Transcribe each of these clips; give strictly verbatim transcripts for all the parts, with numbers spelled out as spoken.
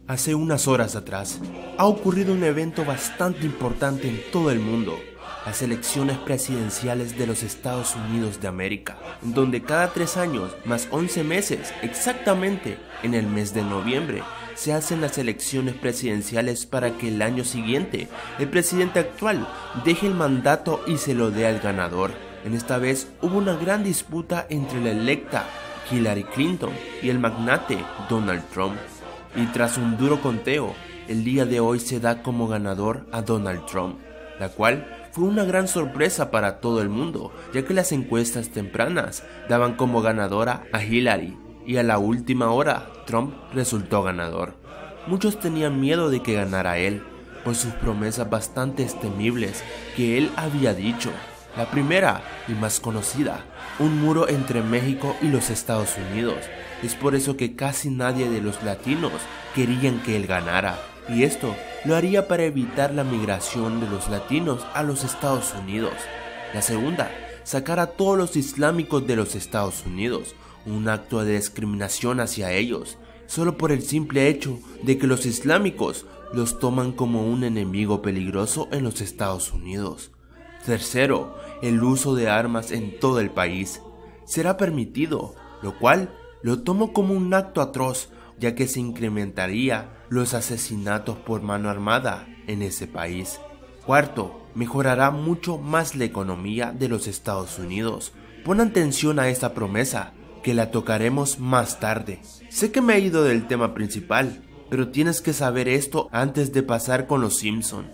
Hace unas horas atrás, ha ocurrido un evento bastante importante en todo el mundo, las elecciones presidenciales de los Estados Unidos de América, en donde cada tres años más once meses, exactamente en el mes de noviembre, se hacen las elecciones presidenciales para que el año siguiente el presidente actual deje el mandato y se lo dé al ganador. En esta vez hubo una gran disputa entre la electa Hillary Clinton y el magnate Donald Trump. Y tras un duro conteo, el día de hoy se da como ganador a Donald Trump, la cual fue una gran sorpresa para todo el mundo, ya que las encuestas tempranas daban como ganadora a Hillary, y a la última hora Trump resultó ganador. Muchos tenían miedo de que ganara él, por sus promesas bastante temibles que él había dicho. La primera y más conocida, un muro entre México y los Estados Unidos. Es por eso que casi nadie de los latinos querían que él ganara, y esto lo haría para evitar la migración de los latinos a los Estados Unidos. La segunda, sacar a todos los islámicos de los Estados Unidos, un acto de discriminación hacia ellos, solo por el simple hecho de que los islámicos los toman como un enemigo peligroso en los Estados Unidos. Tercero, el uso de armas en todo el país será permitido, lo cual lo tomo como un acto atroz, ya que se incrementaría los asesinatos por mano armada en ese país. Cuarto, mejorará mucho más la economía de los Estados Unidos. Pon atención a esta promesa, que la tocaremos más tarde. Sé que me he ido del tema principal, pero tienes que saber esto antes de pasar con los Simpson.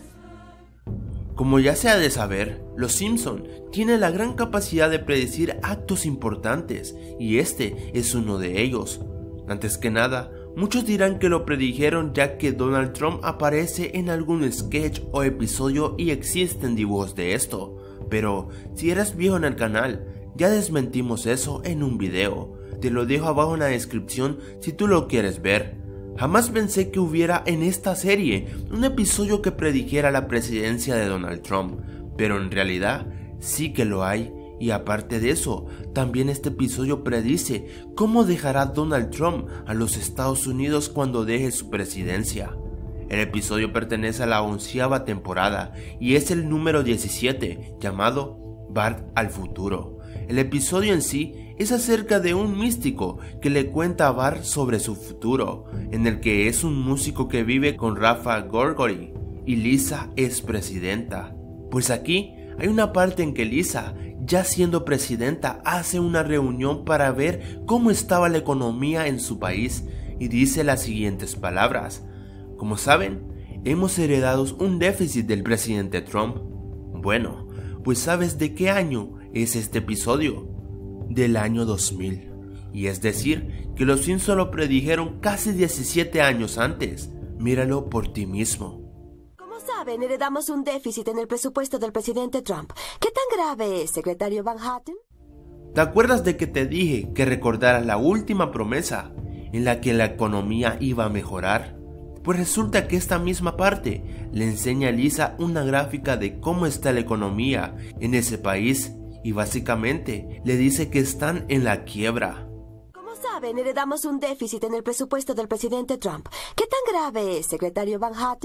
Como ya se ha de saber, los Simpson tienen la gran capacidad de predecir actos importantes, y este es uno de ellos. Antes que nada, muchos dirán que lo predijeron ya que Donald Trump aparece en algún sketch o episodio y existen dibujos de esto, pero si eres viejo en el canal, ya desmentimos eso en un video. Te lo dejo abajo en la descripción si tú lo quieres ver. Jamás pensé que hubiera en esta serie un episodio que predijera la presidencia de Donald Trump, pero en realidad sí que lo hay, y aparte de eso, también este episodio predice cómo dejará Donald Trump a los Estados Unidos cuando deje su presidencia. El episodio pertenece a la onceava temporada y es el número diecisiete, llamado Bart al futuro. El episodio en sí es acerca de un místico que le cuenta a Bart sobre su futuro, en el que es un músico que vive con Rafa Gorgori y Lisa es presidenta. Pues aquí hay una parte en que Lisa, ya siendo presidenta, hace una reunión para ver cómo estaba la economía en su país y dice las siguientes palabras: como saben, hemos heredado un déficit del presidente Trump. Bueno, pues ¿sabes de qué año es este episodio? Del año dos mil. Y es decir, que los Simpson lo predijeron casi diecisiete años antes. Míralo por ti mismo. Como saben, heredamos un déficit en el presupuesto del presidente Trump. ¿Qué tan grave es, secretario Van Hatten? ¿Te acuerdas de que te dije que recordaras la última promesa en la que la economía iba a mejorar? Pues resulta que esta misma parte le enseña a Lisa una gráfica de cómo está la economía en ese país y básicamente le dice que están en la quiebra. Como saben, heredamos un déficit en el presupuesto del presidente Trump. ¿Qué tan grave es, secretario Van Hatten?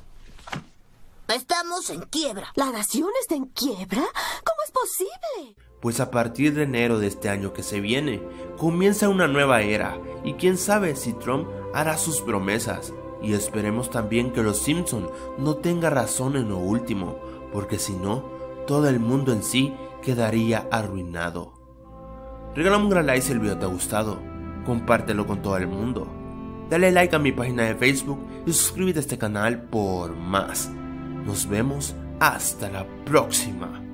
Estamos en quiebra. ¿La nación está en quiebra? ¿Cómo es posible? Pues a partir de enero de este año que se viene, comienza una nueva era y quién sabe si Trump hará sus promesas. Y esperemos también que los Simpson no tenga razón en lo último, porque si no, todo el mundo en sí quedaría arruinado. Regálame un gran like si el video te ha gustado, compártelo con todo el mundo, dale like a mi página de Facebook y suscríbete a este canal por más. Nos vemos hasta la próxima.